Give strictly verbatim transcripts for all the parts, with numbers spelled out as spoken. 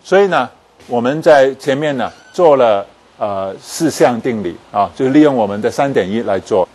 所以呢，我们在前面呢做了呃四项定理啊，就是利用我们的三点一来做。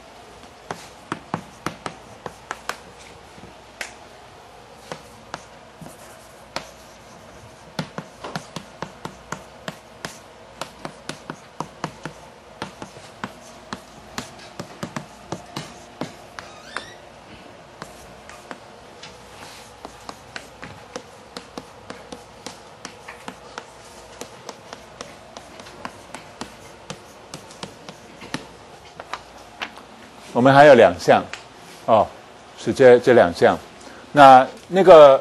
我们还有两项，哦，是这这两项。那那个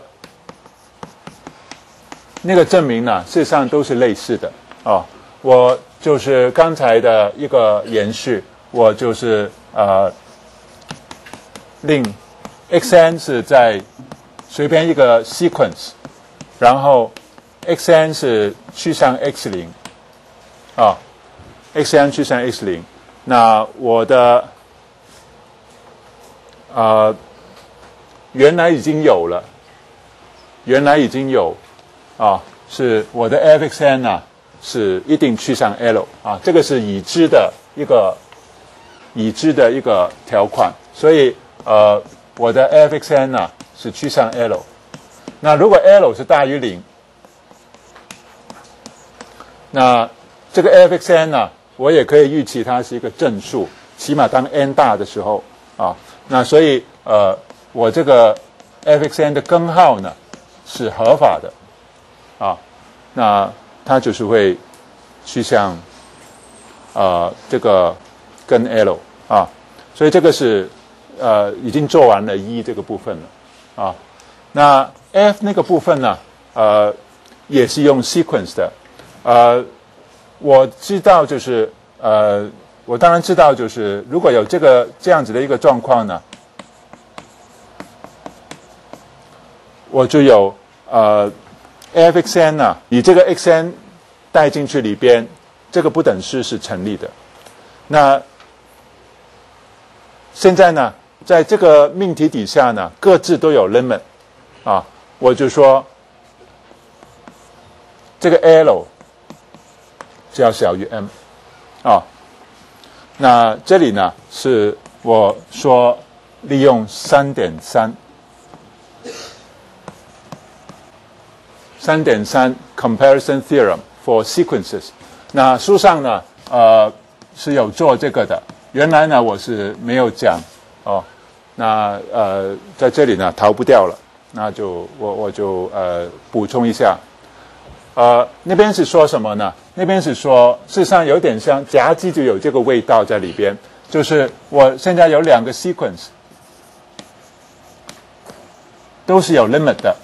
那个证明呢，事实上都是类似的哦。我就是刚才的一个延续，我就是呃，令 xn 是在随便一个 sequence， 然后 xn 是趋向 x 零，啊 ，xn 趋向 x 零。那我的呃，原来已经有了，原来已经有啊，是我的 f(x_n) 啊，是一定趋向 L 啊，这个是已知的一个已知的一个条款，所以呃，我的 f(x_n) 啊是趋向 L。那如果 L 是大于零，那这个 f(x_n) 啊，我也可以预期它是一个正数，起码当 n 大的时候啊。那所以呃，我这个 f(x_n) 的根号呢是合法的啊，那它就是会趋向呃这个跟 L 啊，所以这个是呃已经做完了一这个部分了啊。那 f 那个部分呢，呃也是用 sequence 的，呃我知道就是呃。我当然知道，就是如果有这个这样子的一个状况呢，我就有呃 f(x_n) 呢，以这个 xn 带进去里边，这个不等式是成立的。那现在呢，在这个命题底下呢，各自都有 limit 啊，我就说这个 L 就要小于 m 啊。那这里呢，是我说利用 三点三 三点三 comparison theorem for sequences。那书上呢，呃是有做这个的。原来呢，我是没有讲哦。那呃，在这里呢，逃不掉了。那就我我就呃补充一下。呃，那边是说什么呢？那边是说，事实上有点像夹击就有这个味道在里边，就是我现在有两个 sequence， 都是有 limit 的。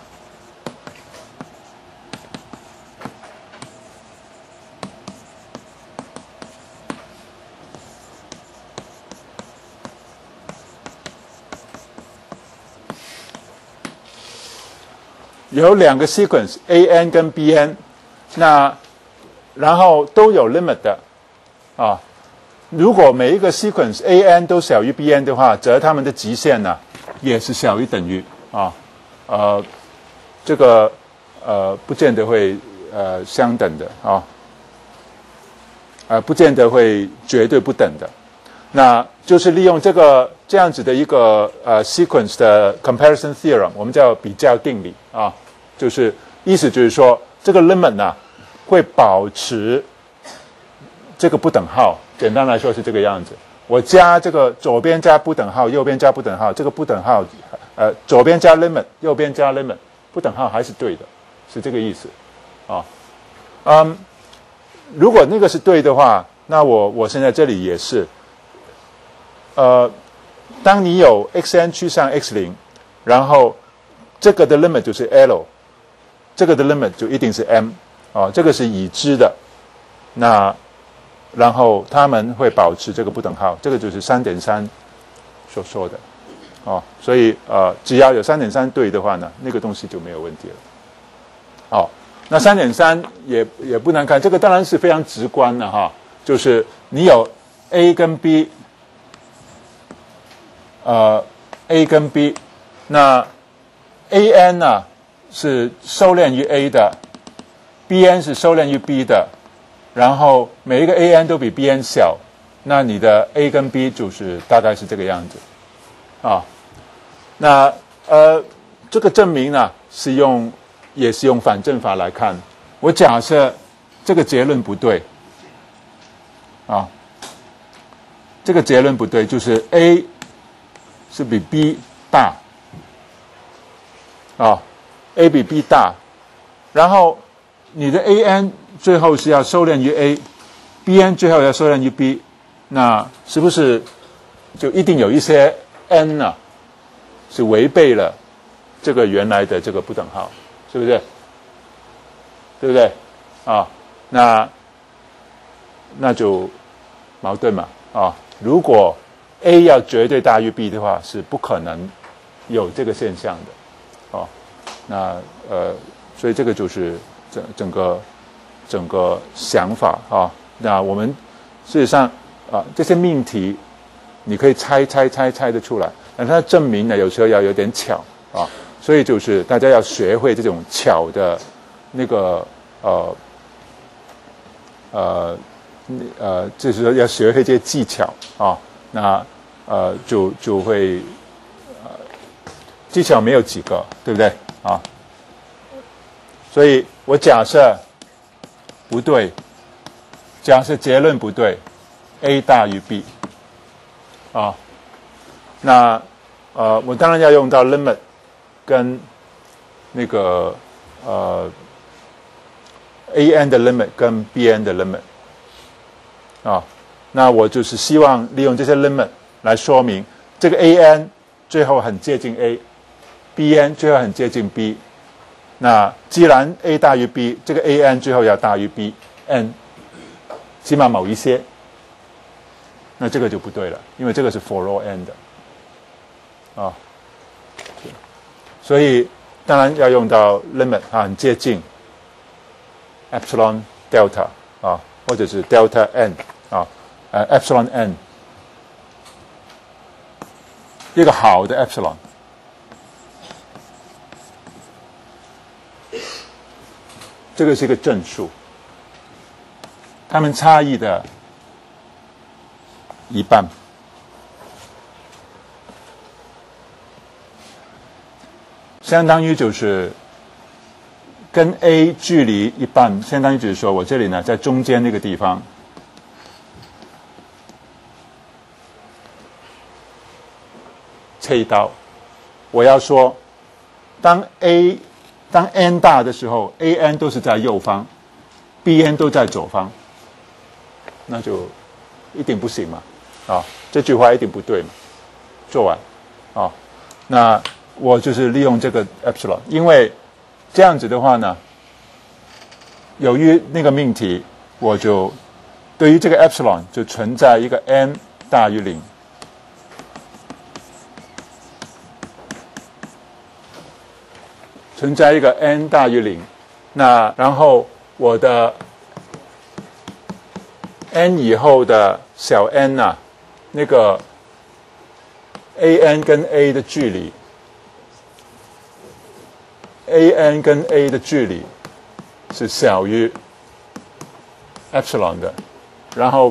有两个 sequence A_n 跟 B_n， 那然后都有 limit 的啊。如果每一个 sequence A_n 都小于 B_n 的话，则它们的极限呢也是小于等于啊。呃，这个呃不见得会呃相等的啊，呃不见得会绝对不等的。那就是利用这个这样子的一个呃 sequence 的 comparison theorem， 我们叫比较定理啊，就是意思就是说这个 limit 呢会保持这个不等号，简单来说是这个样子。我加这个左边加不等号，右边加不等号，这个不等号呃左边加 limit， 右边加 limit， 不等号还是对的，是这个意思啊。嗯，如果那个是对的话，那我我现在这里也是。呃，当你有 xn 趋向 x 零，然后这个的 limit 就是 L， 这个的 limit 就一定是 m， 哦，这个是已知的。那然后他们会保持这个不等号，这个就是 三点三 所说的，哦，所以呃，只要有 三点三 对的话呢，那个东西就没有问题了。哦，那 三点三 也也不难看，这个当然是非常直观的哈，就是你有 A 跟 B。呃 ，A 跟 B， 那 A n 呢是收敛于 A 的， B N 是收敛于 B 的，然后每一个 A N 都比 B N 小，那你的 A 跟 B 就是大概是这个样子啊。那呃，这个证明呢是用也是用反证法来看。我假设这个结论不对啊，这个结论不对，就是 A 是比 B 大啊 ，A 比 B 大，然后你的 A N 最后是要收敛于 A，B N 最后要收敛于 B， 那是不是就一定有一些 N 呢、啊、是违背了这个原来的这个不等号，是不是？对不对？啊，那那就矛盾嘛啊！如果 A 要绝对大于 B 的话，是不可能有这个现象的，哦，那呃，所以这个就是整整个整个想法啊。那我们事实上啊，这些命题你可以猜猜猜猜得出来，但它证明呢，有时候要有点巧啊。所以就是大家要学会这种巧的那个呃呃呃，就是说要学会这些技巧啊。那呃就就会呃技巧没有几个，对不对啊？所以我假设不对，假设结论不对 ，A 大于 B 啊，那呃我当然要用到 limit 跟那个呃 A N 的 limit 跟 B N 的 limit 啊，那我就是希望利用这些 limit 来说明这个 A N 最后很接近 A，B N 最后很接近 B。那既然 A 大于 B， 这个 A N 最后要大于 B N， 起码某一些，那这个就不对了，因为这个是 for all n 的啊。所以当然要用到 limit 啊，很接近 epsilon delta 啊，或者是 delta n 啊，呃 epsilon n， 一个好的 epsilon， 这个是一个正数，它们差异的一半。相当于就是跟 A 距离一半，相当于就是说我这里呢在中间那个地方，切一刀，我要说，当 A 当 n 大的时候 ，A n 都是在右方 ，B n 都在左方，那就一定不行嘛，啊，这句话一定不对嘛，做完，啊，那。我就是利用这个 epsilon， 因为这样子的话呢，由于那个命题，我就对于这个 epsilon 就存在一个 n 大于零，存在一个 n 大于零，那然后我的 n 以后的小 n 啊，那个 A N 跟 A 的距离。A N 跟 A 的距离是小于 epsilon 的，然后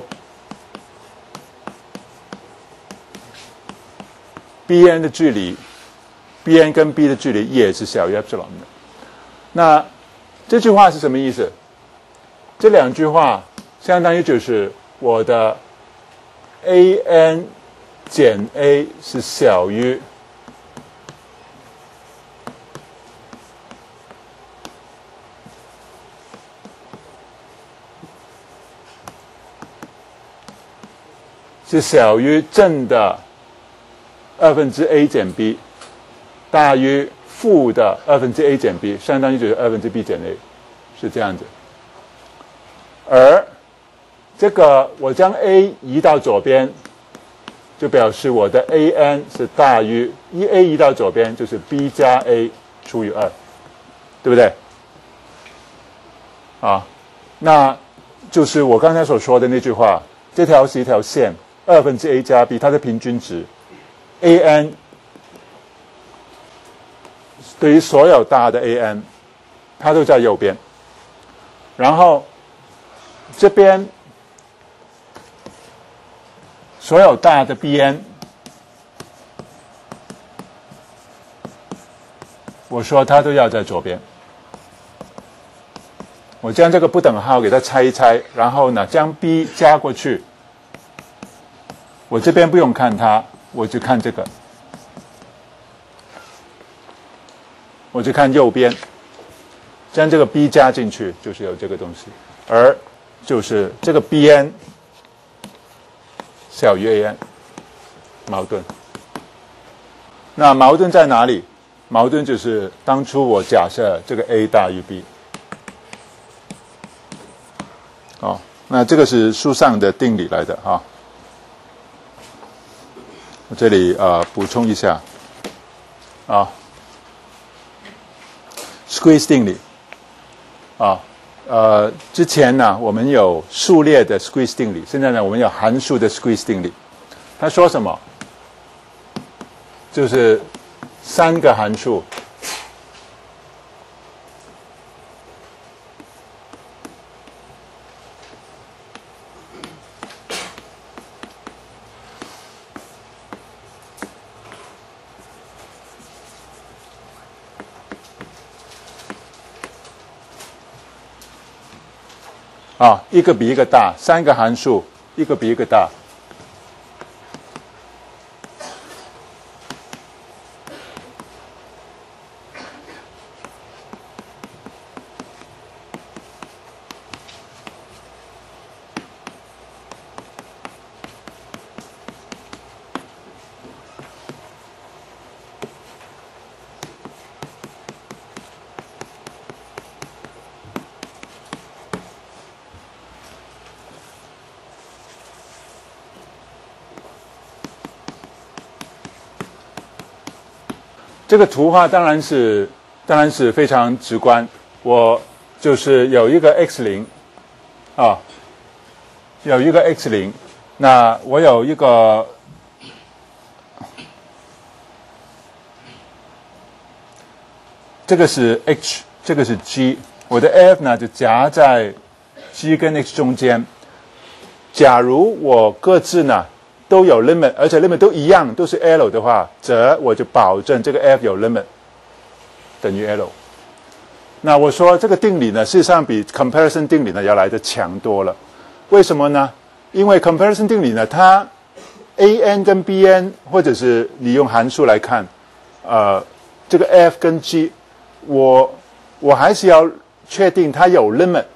B N 的距离 ，B N 跟 B 的距离也是小于 epsilon 的。那这句话是什么意思？这两句话相当于就是我的 A N 减 A 是小于是小于正的二分之 a 减 b， 大于负的二分之 a 减 b， 相当于就是二分之 b 减 a， 是这样子。而这个我将 a 移到左边，就表示我的 A N 是大于一 a 移到左边就是 b 加 a 除以二，对不对？啊，那就是我刚才所说的那句话，这条是一条线。二分之 a 加 b， 它的平均值 A N 对于所有大的 A N， 它都在右边。 然后这边所有大的 B N， 我说它都要在左边。我将这个不等号给它拆一拆，然后呢将 B 加过去。我这边不用看它，我就看这个，我就看右边，将这个 B 加进去，就是有这个东西，而就是这个 B N 小于 A N， 矛盾。那矛盾在哪里？矛盾就是当初我假设这个 A 大于 B。哦，那这个是书上的定理来的哈。我这里呃补充一下啊 ，squeeze 定理啊，呃，之前呢我们有数列的 squeeze 定理，现在呢我们有函数的 squeeze 定理。他说什么？就是三个函数。啊，一个比一个大，三个函数，一个比一个大。这个图画当然是当然是非常直观。我就是有一个 x 零啊，有一个 x 零，那我有一个这个是 h， 这个是 g， 我的 f 呢就夹在 g 跟 x 中间。假如我各自呢都有 limit， 而且 limit 都一样，都是 L 的话，则我就保证这个 f 有 limit 等于 L。那我说这个定理呢，事实上比 comparison 定理呢要来的强多了。为什么呢？因为 comparison 定理呢，它 A N 跟 B N， 或者是你用函数来看，呃，这个 f 跟 g， 我我还是要确定它有 limit，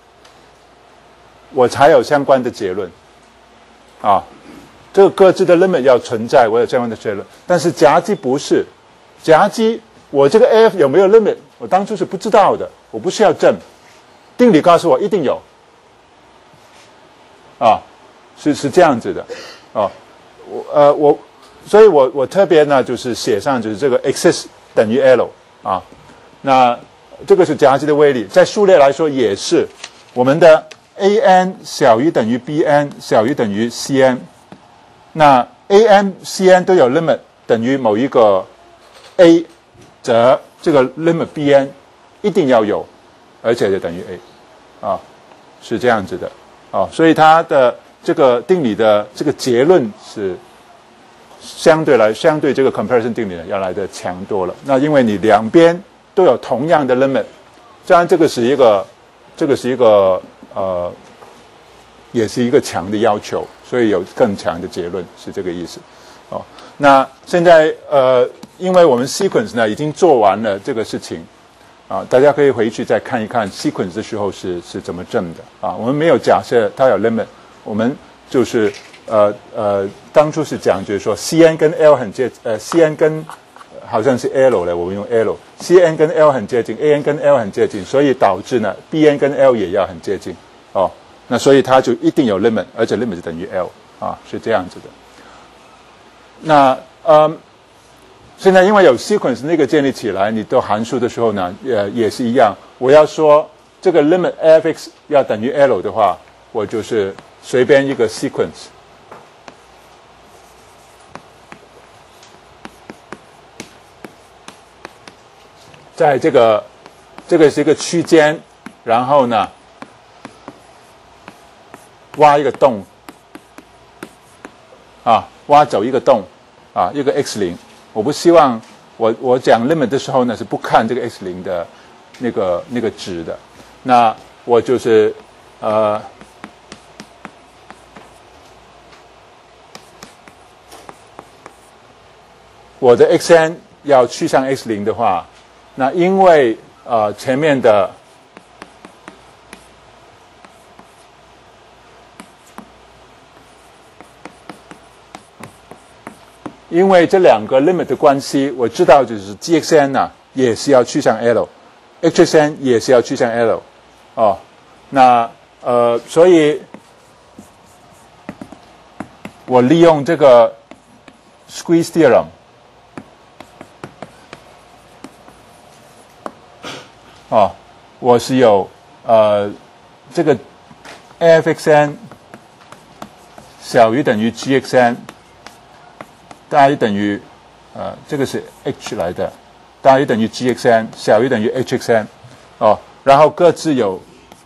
我才有相关的结论啊。这个各自的 limit 要存在，我有这样的结论。但是夹击不是，夹击我这个 f 有没有 limit， 我当初是不知道的，我不需要证，定理告诉我一定有，啊，是是这样子的，啊，我呃我，所以我我特别呢就是写上就是这个 x 等于 L 啊，那这个是夹击的威力，在数列来说也是，我们的 A N 小于等于 B N 小于等于 C N。那 A N、C N 都有 limit 等于某一个 A， 则这个 limit B N 一定要有，而且就等于 A， 啊，是这样子的，啊，所以它的这个定理的这个结论是相对来相对这个 comparison 定理呢要来的强多了。那因为你两边都有同样的 limit， 当然这个是一个这个是一个呃。也是一个强的要求，所以有更强的结论，是这个意思。哦，那现在呃，因为我们 sequence 呢已经做完了这个事情，啊，大家可以回去再看一看 sequence 的时候是是怎么证的啊。我们没有假设它有 limit， 我们就是呃呃，当初是讲就是说 C N 跟 L 很接，呃 C N 跟好像是 L 嘞，我们用 L，C N 跟 L 很接近 ，A N 跟 L 很接近，所以导致呢 B N 跟 L 也要很接近，哦。那所以它就一定有 limit， 而且 limit 是等于 L 啊，是这样子的。那呃，现在因为有 sequence 那个建立起来，你做函数的时候呢，呃，也是一样。我要说这个 limit f(x) 要等于 L 的话，我就是随便一个 sequence， 在这个这个是一个区间，然后呢。 挖一个洞，啊，挖走一个洞，啊，一个 x 零，我不希望我我讲 limit 的时候呢是不看这个 x 零的那个那个值的，那我就是呃。我的 xn 要趋向 x 零的话，那因为呃前面的因为这两个 limit 的关系，我知道就是 gxn 呢、啊、也是要趋向 l，hxn 也是要趋向 l， 哦，那呃所以我利用这个 squeeze theorem。哦，我是有呃这个 f(x_n) 小于等于 g(x_n) 大于等于呃这个是 h 来的，大于等于 g(x_n) 小于等于 h(x_n) 哦，然后各自有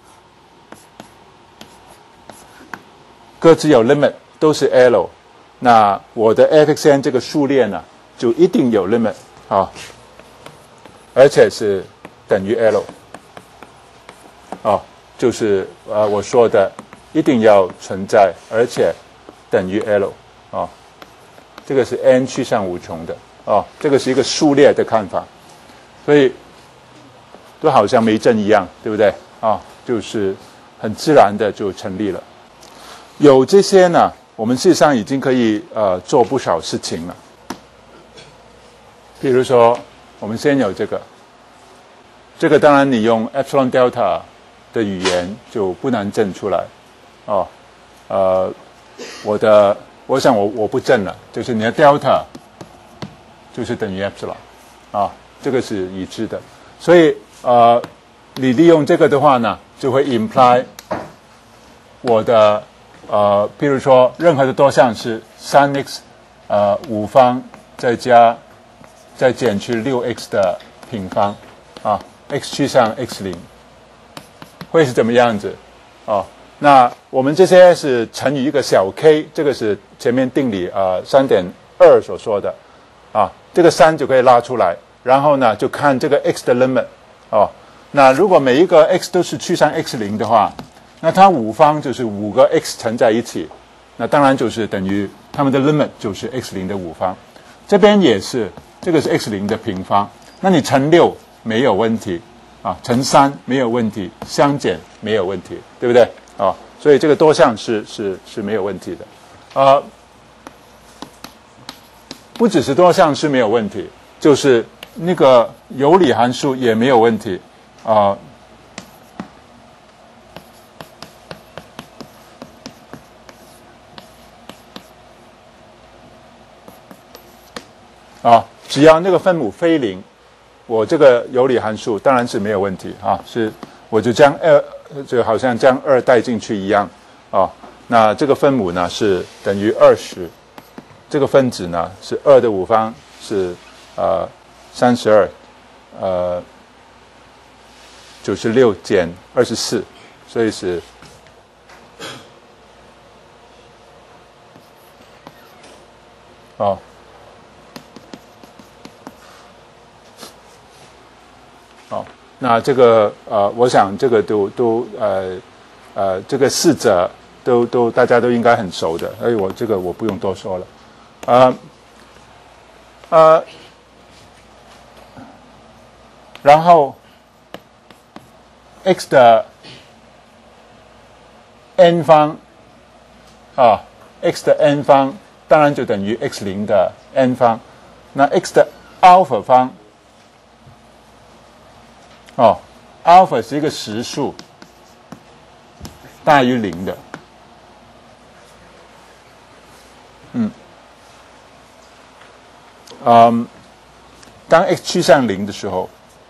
各自有 limit 都是 l， 那我的 f(x_n) 这个数列呢就一定有 limit 啊、哦，而且是等于 l， 哦，就是呃我说的一定要存在，而且等于 l， 哦，这个是 n 趋向无穷的，哦，这个是一个数列的看法，所以都好像没证一样，对不对？啊、哦，就是很自然的就成立了。有这些呢，我们事实上已经可以呃做不少事情了。比如说，我们先有这个。这个当然你用 epsilon delta 的语言就不难证出来，哦，呃，我的我想我我不证了，就是你的 delta 就是等于 epsilon， 啊，这个是已知的，所以呃，你利用这个的话呢，就会 imply 我的呃，譬如说任何的多项是三 x 呃五方再加再减去六 x 的平方啊。x 趋向 x 零会是怎么样子？哦，那我们这些是乘以一个小 k， 这个是前面定理呃 三点二 所说的啊，这个三就可以拉出来，然后呢就看这个 x 的 limit 哦。那如果每一个 x 都是趋向 x 零的话，那它五方就是五个 x 乘在一起，那当然就是等于它们的 limit 就是 x 零的五方。这边也是，这个是 x 零的平方，那你乘六。没有问题啊，乘三没有问题，相减没有问题，对不对啊？所以这个多项是是是没有问题的，呃，不只是多项是没有问题，就是那个有理函数也没有问题啊。啊，只要那个分母非零。我这个有理函数当然是没有问题啊，是我就将二就好像将二带进去一样啊。那这个分母呢是等于二十，这个分子呢是二的五方是呃三十二，呃九十六减二十四，所以是哦。哦，那这个呃，我想这个都都呃呃，这个四者都都大家都应该很熟的，所以我这个我不用多说了。呃呃，然后 x 的 n 方啊 ，x 的 n 方当然就等于 x 零的 n 方，那 x 的 alpha 方。哦 ，alpha 是一个实数，大于零的。嗯，嗯，当 x 趋向零的时候，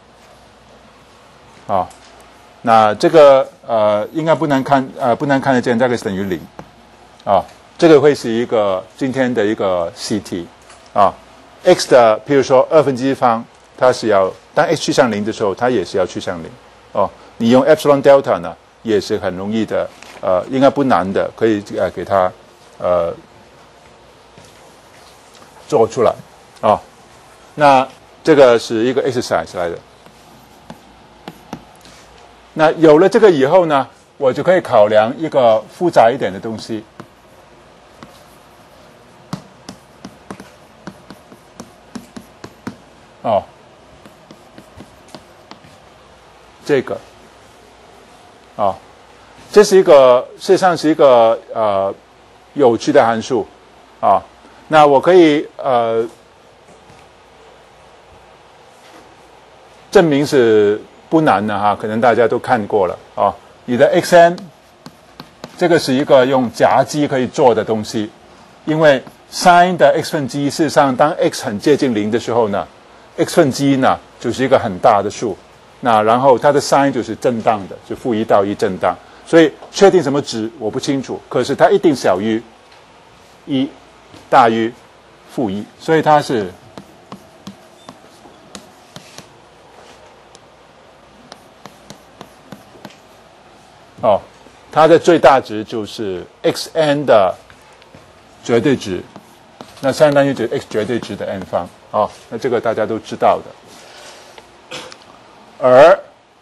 啊、哦，那这个呃应该不难看呃不难看得见，这个是等于零，啊、哦，这个会是一个今天的一个习题，啊 ，x 的譬如说二分之一方，它是要。当 x 趋向零的时候，它也是要趋向零，哦。你用 epsilon delta 呢，也是很容易的呃应该不难的，可以呃给它呃做出来啊、哦。那这个是一个 exercise 来的。那有了这个以后呢，我就可以考量一个复杂一点的东西。哦，这个，哦，这是一个事实上是一个呃有趣的函数啊。那我可以呃证明是不难的哈，可能大家都看过了啊。你的 xn 这个是一个用夹击可以做的东西，因为 sin 的 x 分之一，事实上当 x 很接近零的时候呢。x 分之一呢，就是一个很大的数，那然后它的 sin 就是震荡的，就负一到一震荡，所以确定什么值我不清楚，可是它一定小于一，大于负一，所以它是哦，它的最大值就是 xn 的绝对值，那相当于就是 x 绝对值的 n 方。哦，那这个大家都知道的。而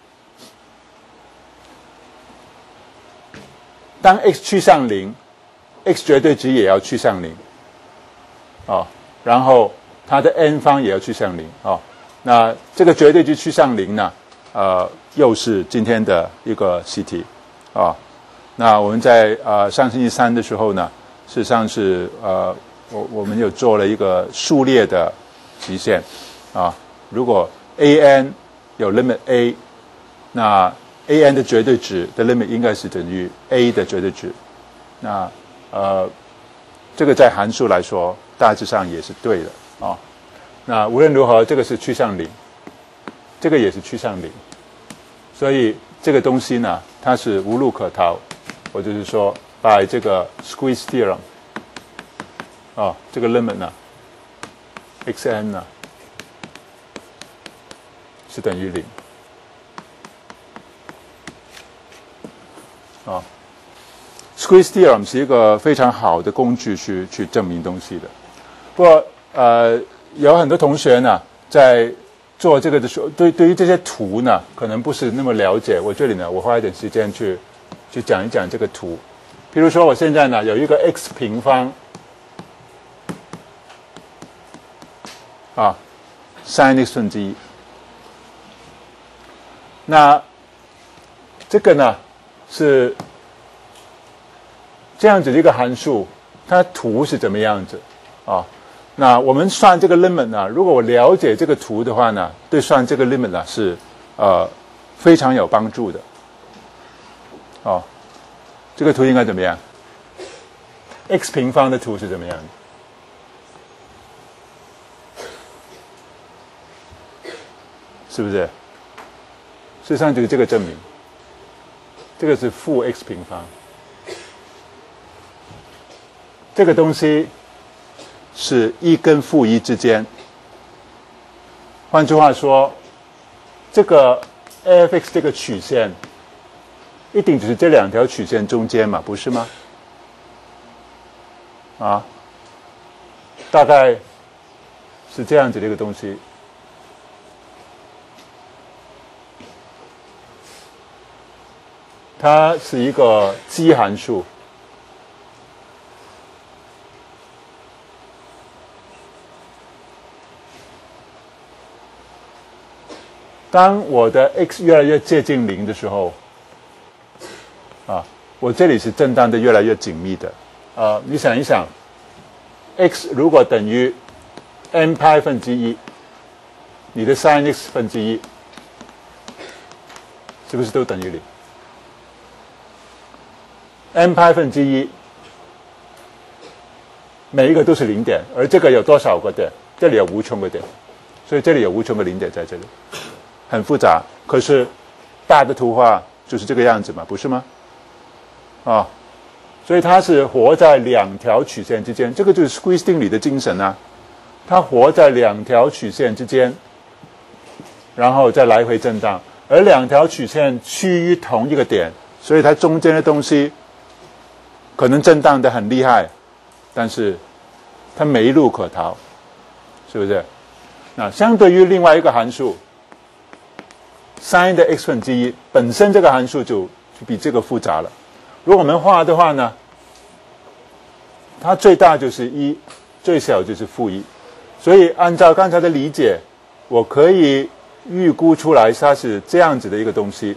当 x 趋向零 ，x 绝对值也要趋向零。哦，然后它的 n 方也要趋向零。哦，那这个绝对值趋向零呢，呃，又是今天的一个习题。啊、哦，那我们在呃上星期三的时候呢，事实上是呃我我们有做了一个数列的。极限啊，如果 an 有 limit a， 那 an 的绝对值的 limit 应该是等于 a 的绝对值。那呃，这个在函数来说大致上也是对的啊。那无论如何，这个是趋向零，这个也是趋向零，所以这个东西呢，它是无路可逃。我就是说，把这个 squeeze theorem 啊，这个 limit 呢。xn 呢是等于零啊 ，squeeze theorem 是一个非常好的工具去去证明东西的。不过呃，有很多同学呢在做这个的时候，对对于这些图呢，可能不是那么了解。我这里呢，我花一点时间去去讲一讲这个图。比如说，我现在呢有一个 x 平方。啊 ，sin x 分之一。那这个呢是这样子的一个函数，它图是怎么样子啊？那我们算这个 limit 呢？如果我了解这个图的话呢，对算这个 limit 呢是呃非常有帮助的。哦，这个图应该怎么样 ？x 平方的图是怎么样的？是不是？事实上就是这个证明，这个是负 x 平方，这个东西是一跟负一之间。换句话说，这个 f(x) 这个曲线一定只是这两条曲线中间嘛，不是吗？啊，大概是这样子的一个东西。它是一个奇函数，当我的 x 越来越接近零的时候，啊，我这里是震荡的越来越紧密的。呃，你想一想 ，x 如果等于 n 派分之一，你的 sin x 分之一，是不是都等于零？n 派分之一，每一个都是零点，而这个有多少个点？这里有无穷个点，所以这里有无穷个零点在这里，很复杂。可是大的图画就是这个样子嘛，不是吗？啊，所以它是活在两条曲线之间，这个就是 squeeze 定理的精神啊。它活在两条曲线之间，然后再来回震荡，而两条曲线趋于同一个点，所以它中间的东西可能震荡的很厉害，但是它没路可逃，是不是？那相对于另外一个函数 sin 的 x 分之一，本身这个函数就就比这个复杂了。如果我们画的话呢，它最大就是一，最小就是负一。所以按照刚才的理解，我可以预估出来它是这样子的一个东西。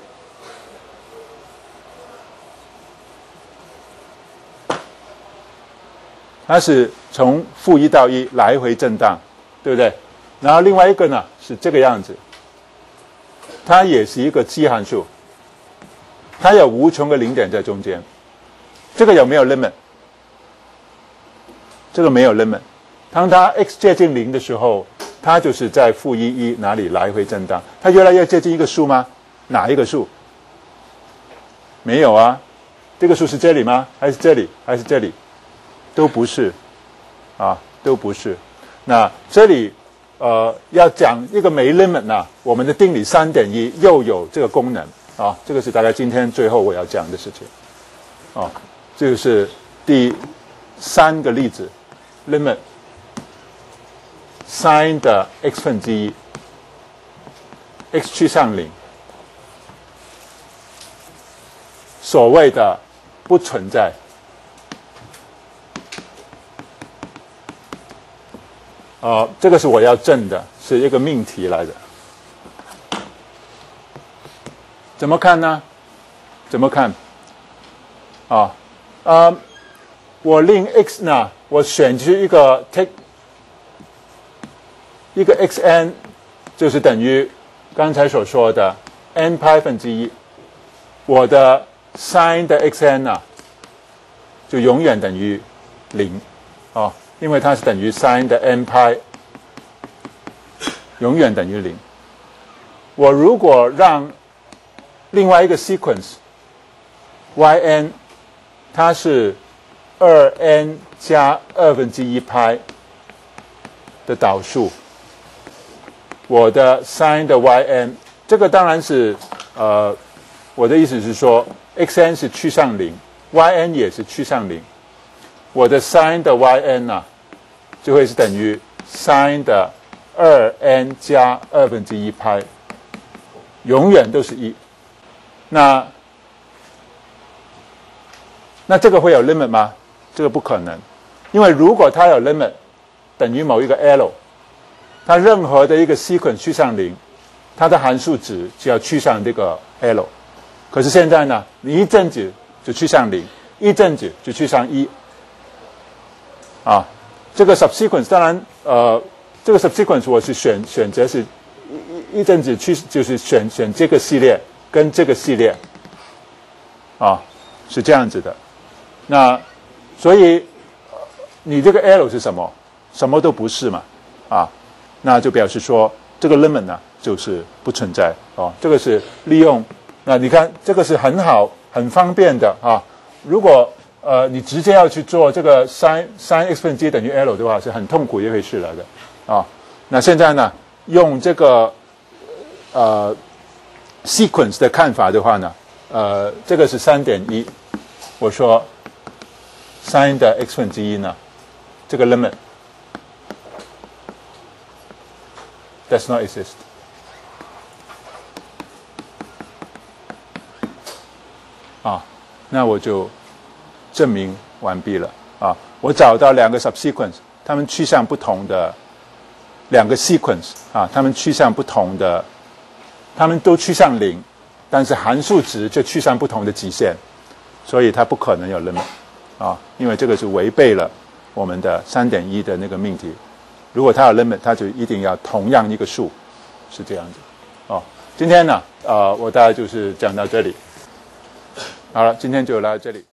它是从负一到一来回震荡，对不对？然后另外一个呢是这个样子，它也是一个奇函数，它有无穷个零点在中间。这个有没有 limit？ 这个没有 limit。当它 x 接近零的时候，它就是在负一一哪里来回震荡。它越来越接近一个数吗？哪一个数？没有啊。这个数是这里吗？还是这里？还是这里？都不是，啊，都不是。那这里呃要讲一个没 limit 呢，我们的定理三点一又有这个功能啊，这个是大概今天最后我要讲的事情。啊，这个是第三个例子 ，limit sin 的 x 分之一 ，x 趋向零，所谓的不存在。呃，这个是我要证的，是一个命题来的。怎么看呢？怎么看？啊，呃，我令 x 呢，我选出一个 take 一个 xn， 就是等于刚才所说的 n 派分之一。我的 sin 的 xn 呢，就永远等于零，啊。因为它是等于 sin 的 n 派，永远等于零。我如果让另外一个 sequence yn 它是二 n 加二分之一派的导数，我的 sin 的 yn 这个当然是呃，我的意思是说 xn 是趋向零 ，yn 也是趋向零。我的 sin 的 yn 啊，就会是等于 sin 的二 n 加二分之一派，永远都是一。那那这个会有 limit 吗？这个不可能，因为如果它有 limit， 等于某一个 L， 它任何的一个 sequence 趋向零，它的函数值就要趋向这个 L。可是现在呢，你一阵子就趋向零，一阵子就趋向一。啊，这个 subsequence 当然，呃，这个 subsequence 我是选选择是一一阵子去，就是选选这个系列跟这个系列，啊，是这样子的。那所以你这个 L 是什么？什么都不是嘛，啊，那就表示说这个 limit 呢就是不存在哦。这个是利用，那你看这个是很好很方便的啊。如果呃，你直接要去做这个 sin sin x 分之一等于 L 的话，是很痛苦一回事来的啊。那现在呢，用这个呃 sequence 的看法的话呢，呃，这个是 三点一， 我说 sin 的 x 分之一呢，这个 limit does not exist。啊，那我就证明完毕了啊！我找到两个 subsequence， 它们趋向不同的两个 sequence 啊，它们趋向不同的，它们都趋向零，但是函数值就趋向不同的极限，所以它不可能有 limit 啊，因为这个是违背了我们的 三点一 的那个命题。如果它有 limit， 它就一定要同样一个数，是这样子。哦，今天呢，呃，我大概就是讲到这里。好了，今天就来到这里。